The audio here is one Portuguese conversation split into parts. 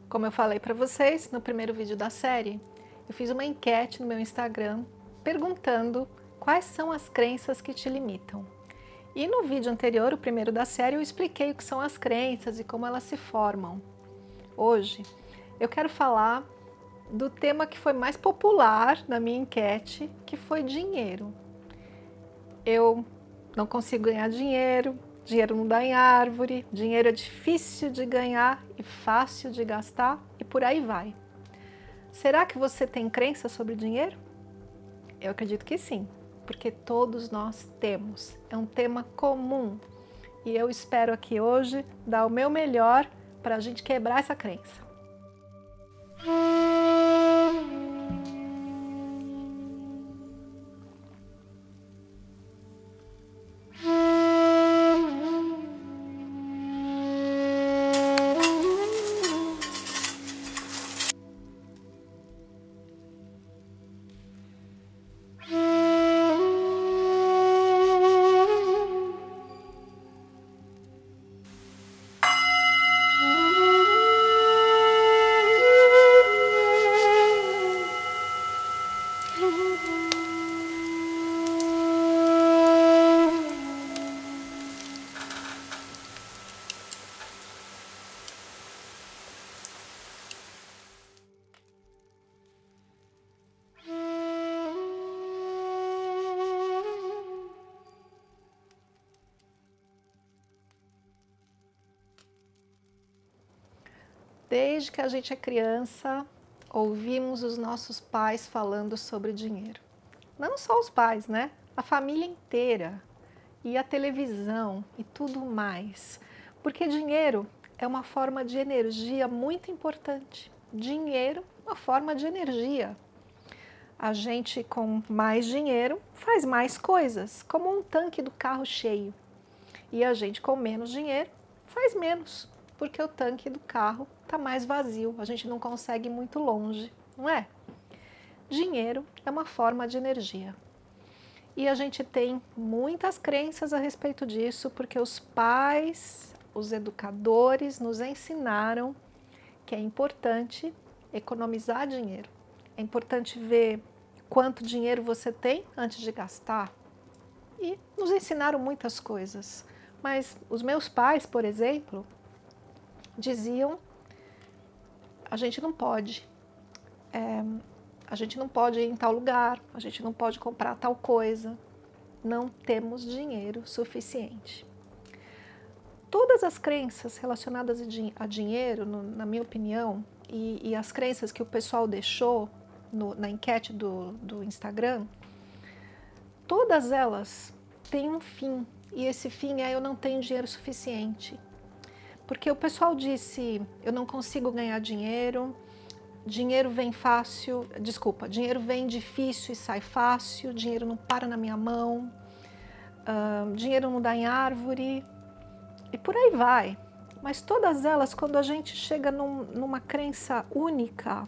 Como eu falei para vocês no primeiro vídeo da série, eu fiz uma enquete no meu Instagram perguntando quais são as crenças que te limitam. E no vídeo anterior, o primeiro da série, eu expliquei o que são as crenças e como elas se formam. Hoje, eu quero falar do tema que foi mais popular na minha enquete, que foi dinheiro. Eu não consigo ganhar dinheiro, dinheiro não dá em árvore, dinheiro é difícil de ganhar e fácil de gastar e por aí vai. Será que você tem crença sobre dinheiro? Eu acredito que sim, porque todos nós temos. É um tema comum e eu espero aqui hoje dar o meu melhor para a gente quebrar essa crença. Desde que a gente é criança, ouvimos os nossos pais falando sobre dinheiro. Não só os pais, né? A família inteira. E a televisão e tudo mais. Porque dinheiro é uma forma de energia muito importante. Dinheiro é uma forma de energia. A gente com mais dinheiro faz mais coisas, como um tanque do carro cheio. E a gente com menos dinheiro faz menos, porque o tanque do carro está mais vazio, a gente não consegue ir muito longe, não é? Dinheiro é uma forma de energia. E a gente tem muitas crenças a respeito disso, porque os pais, os educadores nos ensinaram que é importante economizar dinheiro. É importante ver quanto dinheiro você tem antes de gastar. E nos ensinaram muitas coisas. Mas os meus pais, por exemplo, diziam: a gente não pode ir em tal lugar, a gente não pode comprar tal coisa, não temos dinheiro suficiente. Todas as crenças relacionadas a dinheiro, na minha opinião, e as crenças que o pessoal deixou na enquete do Instagram, todas elas têm um fim, e esse fim é: eu não tenho dinheiro suficiente. Porque o pessoal disse: eu não consigo ganhar dinheiro, dinheiro vem fácil, desculpa, dinheiro vem difícil e sai fácil, dinheiro não para na minha mão, dinheiro não dá em árvore, e por aí vai. Mas todas elas, quando a gente chega numa crença única,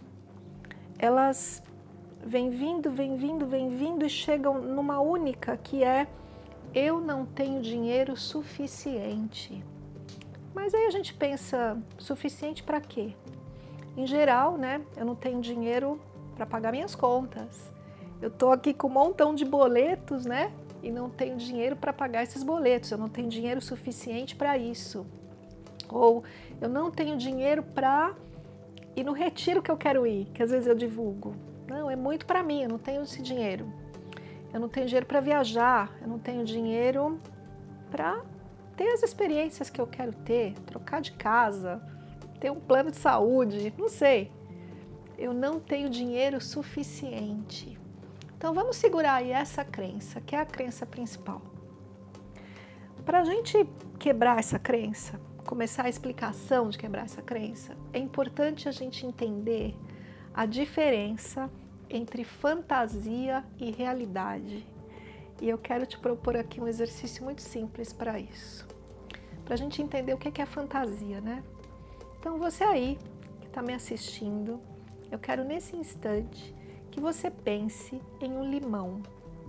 elas vêm vindo e chegam numa única, que é: eu não tenho dinheiro suficiente. Mas aí a gente pensa, suficiente para quê? Em geral, né, eu não tenho dinheiro para pagar minhas contas. Eu estou aqui com um montão de boletos, né, e não tenho dinheiro para pagar esses boletos. Eu não tenho dinheiro suficiente para isso. Ou eu não tenho dinheiro para ir no retiro que eu quero ir, que às vezes eu divulgo. Não, é muito para mim, eu não tenho esse dinheiro. Eu não tenho dinheiro para viajar, eu não tenho dinheiro para ter as experiências que eu quero ter, trocar de casa, ter um plano de saúde, não sei. Eu não tenho dinheiro suficiente. Então vamos segurar aí essa crença, que é a crença principal. Para a gente quebrar essa crença, começar a explicação de quebrar essa crença, é importante a gente entender a diferença entre fantasia e realidade. E eu quero te propor aqui um exercício muito simples para isso. Para a gente entender o que é fantasia, né? Então você aí, que está me assistindo, eu quero nesse instante que você pense em um limão.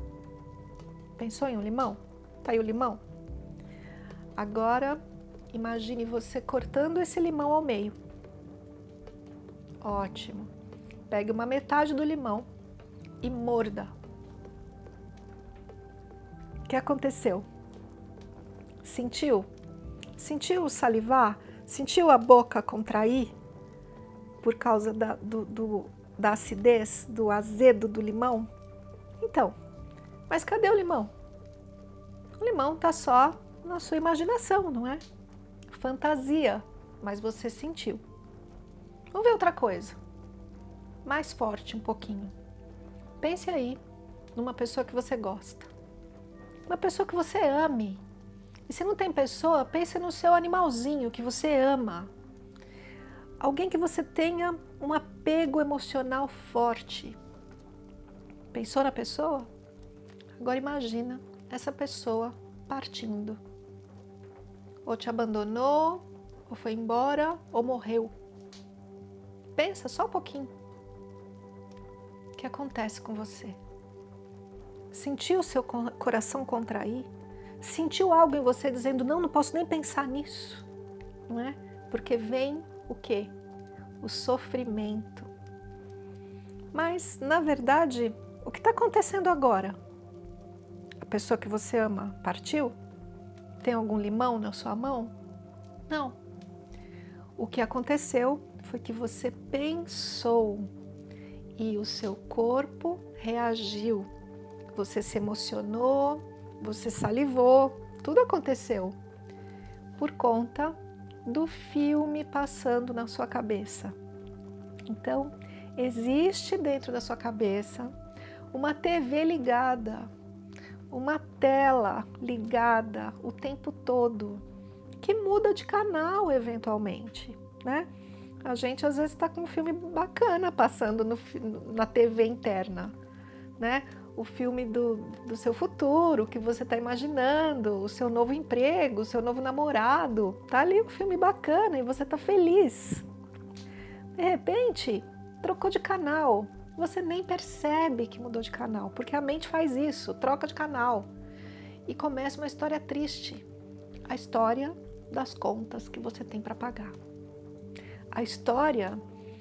Pensou em um limão? Tá aí o limão? Agora, imagine você cortando esse limão ao meio. Ótimo. Pegue uma metade do limão e morda. O que aconteceu? Sentiu? Sentiu salivar? Sentiu a boca contrair por causa da acidez, do azedo do limão? Então, mas cadê o limão? O limão está só na sua imaginação, não é? Fantasia, mas você sentiu. Vamos ver outra coisa. Mais forte um pouquinho. Pense aí numa pessoa que você gosta. Uma pessoa que você ame. E se não tem pessoa, pense no seu animalzinho que você ama. Alguém que você tenha um apego emocional forte. Pensou na pessoa? Agora imagina essa pessoa partindo. Ou te abandonou, ou foi embora, ou morreu. Pensa só um pouquinho. O que acontece com você? Sentiu o seu coração contrair? Sentiu algo em você dizendo, não posso nem pensar nisso? Não é? Porque vem o quê? O sofrimento. Mas, na verdade, o que está acontecendo agora? A pessoa que você ama partiu? Tem algum limão na sua mão? Não. O que aconteceu foi que você pensou e o seu corpo reagiu. Você se emocionou, você salivou, tudo aconteceu por conta do filme passando na sua cabeça. Então, existe dentro da sua cabeça uma TV ligada, uma tela ligada o tempo todo, que muda de canal eventualmente, né? A gente às vezes está com um filme bacana passando na TV interna, né? O filme do seu futuro, que você está imaginando, o seu novo emprego, o seu novo namorado, tá ali um filme bacana e você está feliz. De repente, trocou de canal, você nem percebe que mudou de canal, porque a mente faz isso, troca de canal e começa uma história triste, a história das contas que você tem para pagar, a história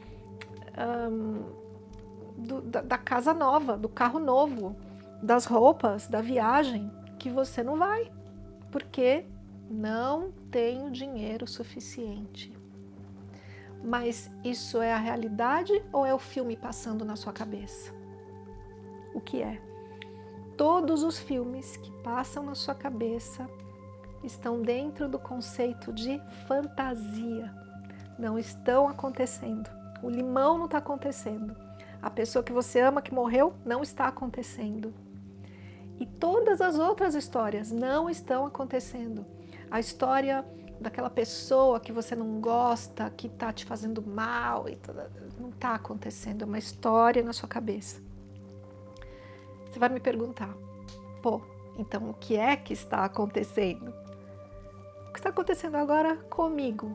da casa nova, do carro novo, das roupas, da viagem, que você não vai, porque não tem dinheiro suficiente. Mas isso é a realidade ou é o filme passando na sua cabeça? O que é? Todos os filmes que passam na sua cabeça estão dentro do conceito de fantasia. Não estão acontecendo. O limão não está acontecendo. A pessoa que você ama que morreu não está acontecendo. E todas as outras histórias não estão acontecendo. A história daquela pessoa que você não gosta, que está te fazendo mal, não está acontecendo. É uma história na sua cabeça. Você vai me perguntar, pô, então o que é que está acontecendo? O que está acontecendo agora comigo?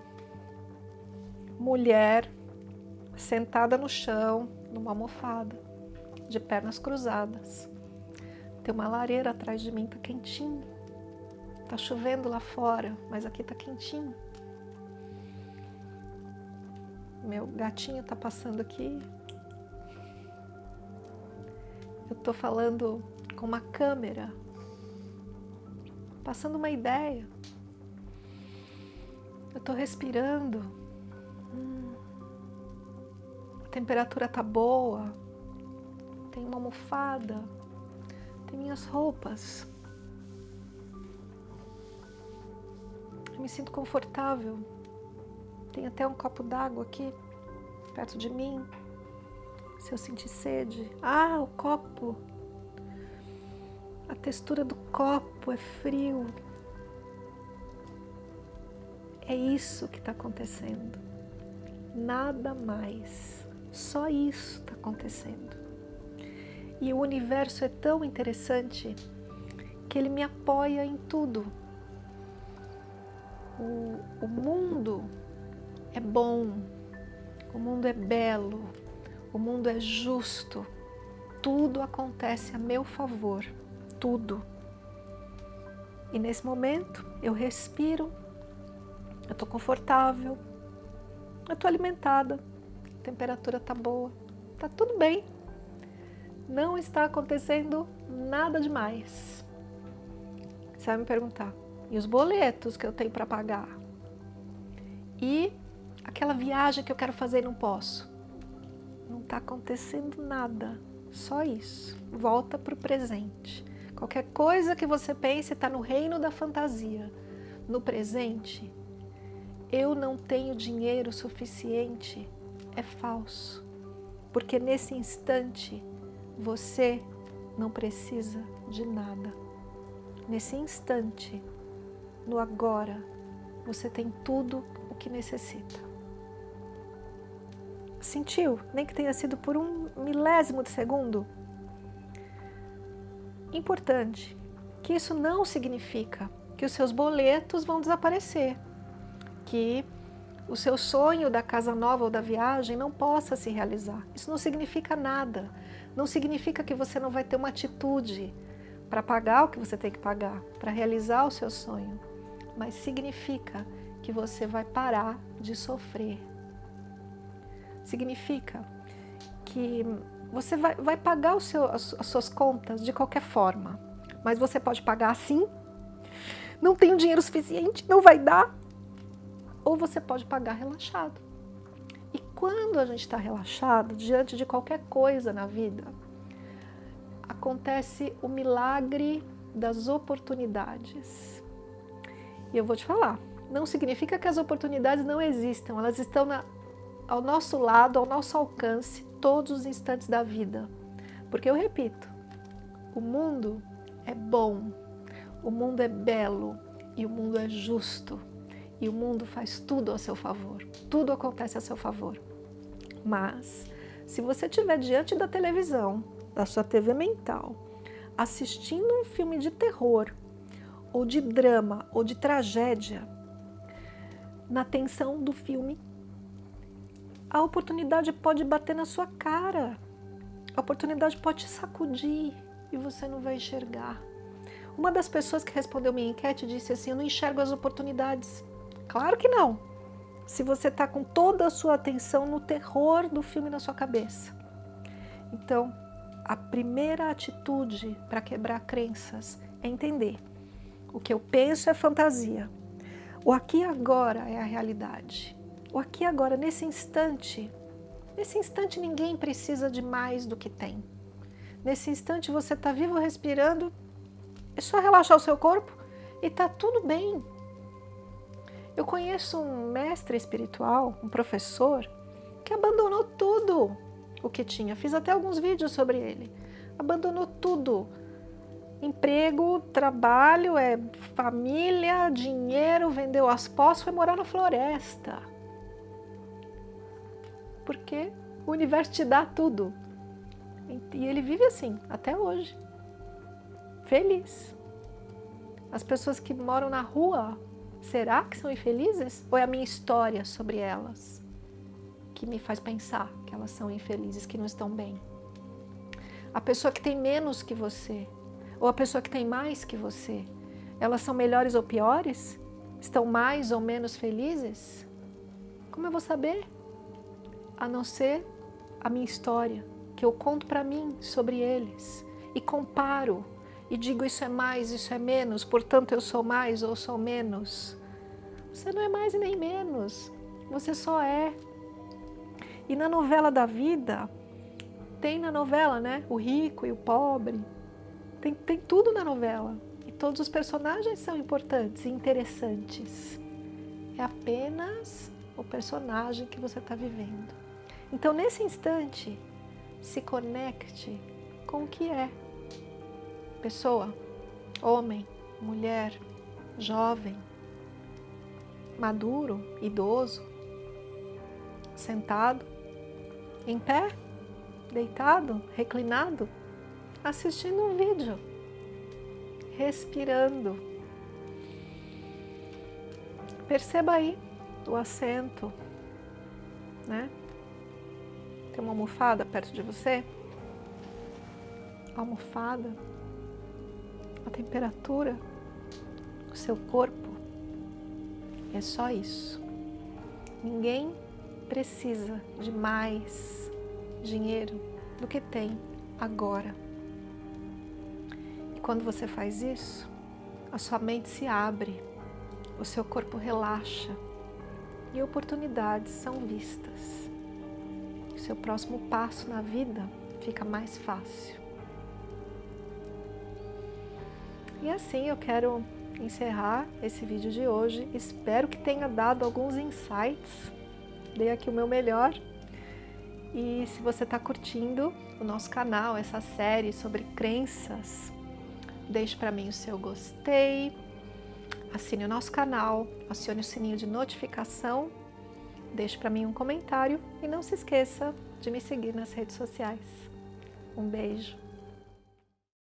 Mulher sentada no chão, numa almofada, de pernas cruzadas. Tem uma lareira atrás de mim, tá quentinho. Tá chovendo lá fora, mas aqui tá quentinho. Meu gatinho tá passando aqui. Eu tô falando com uma câmera, passando uma ideia. Eu tô respirando. A temperatura tá boa. Tem uma almofada. Tem minhas roupas. Eu me sinto confortável. Tem até um copo d'água aqui, perto de mim. Se eu sentir sede. Ah, o copo. A textura do copo é frio. É isso que está acontecendo. Nada mais. Só isso está acontecendo. E o universo é tão interessante que ele me apoia em tudo. O mundo é bom, o mundo é belo, o mundo é justo. Tudo acontece a meu favor, tudo. E nesse momento eu respiro, eu estou confortável, eu estou alimentada, temperatura tá boa, tá tudo bem. Não está acontecendo nada demais. Você vai me perguntar, e os boletos que eu tenho para pagar? E aquela viagem que eu quero fazer e não posso? Não está acontecendo nada, só isso. Volta para o presente. Qualquer coisa que você pense está no reino da fantasia. No presente, eu não tenho dinheiro suficiente, é falso. Porque nesse instante, você não precisa de nada. Nesse instante, no agora, você tem tudo o que necessita. Sentiu? Nem que tenha sido por um milésimo de segundo? Importante, que isso não significa que os seus boletos vão desaparecer, que o seu sonho da casa nova ou da viagem não possa se realizar. Isso não significa nada. Não significa que você não vai ter uma atitude para pagar o que você tem que pagar, para realizar o seu sonho. Mas significa que você vai parar de sofrer. Significa que você vai pagar as suas contas de qualquer forma. Mas você pode pagar assim, não tenho dinheiro suficiente, não vai dar. Ou você pode pagar relaxado. E quando a gente está relaxado, diante de qualquer coisa na vida, acontece o milagre das oportunidades. E eu vou te falar, não significa que as oportunidades não existam, elas estão ao nosso lado, ao nosso alcance, todos os instantes da vida. Porque eu repito, o mundo é bom, o mundo é belo e o mundo é justo. E o mundo faz tudo a seu favor, tudo acontece a seu favor. Mas, se você estiver diante da televisão, da sua TV mental, assistindo um filme de terror, ou de drama, ou de tragédia, na tensão do filme, a oportunidade pode bater na sua cara, a oportunidade pode te sacudir e você não vai enxergar. Uma das pessoas que respondeu minha enquete disse assim, eu não enxergo as oportunidades. Claro que não, se você está com toda a sua atenção no terror do filme na sua cabeça. Então, a primeira atitude para quebrar crenças é entender. O que eu penso é fantasia. O aqui e agora é a realidade. O aqui e agora, nesse instante ninguém precisa de mais do que tem. Nesse instante você está vivo, respirando, é só relaxar o seu corpo e está tudo bem. Eu conheço um mestre espiritual, um professor, que abandonou tudo o que tinha. Fiz até alguns vídeos sobre ele. Abandonou tudo. Emprego, trabalho, família, dinheiro, vendeu as posses, foi morar na floresta. Porque o universo te dá tudo. E ele vive assim, até hoje. Feliz. As pessoas que moram na rua, será que são infelizes? Ou é a minha história sobre elas que me faz pensar que elas são infelizes, que não estão bem? A pessoa que tem menos que você, ou a pessoa que tem mais que você, elas são melhores ou piores? Estão mais ou menos felizes? Como eu vou saber? A não ser a minha história, que eu conto para mim sobre eles e comparo. E digo isso é mais, isso é menos, portanto eu sou mais ou sou menos. Você não é mais e nem menos, você só é. E na novela da vida, tem na novela, né? O rico e o pobre, tem tudo na novela. E todos os personagens são importantes e interessantes. É apenas o personagem que você está vivendo. Então nesse instante, se conecte com o que é. Pessoa, homem, mulher, jovem, maduro, idoso, sentado, em pé, deitado, reclinado, assistindo um vídeo, respirando. Perceba aí o assento, né? Tem uma almofada perto de você? A almofada, a temperatura, o seu corpo, é só isso. Ninguém precisa de mais dinheiro do que tem agora. E quando você faz isso, a sua mente se abre, o seu corpo relaxa e oportunidades são vistas. O seu próximo passo na vida fica mais fácil. E assim eu quero encerrar esse vídeo de hoje. Espero que tenha dado alguns insights. Dei aqui o meu melhor. E se você está curtindo o nosso canal, essa série sobre crenças, deixe para mim o seu gostei, assine o nosso canal, acione o sininho de notificação, deixe para mim um comentário e não se esqueça de me seguir nas redes sociais. Um beijo!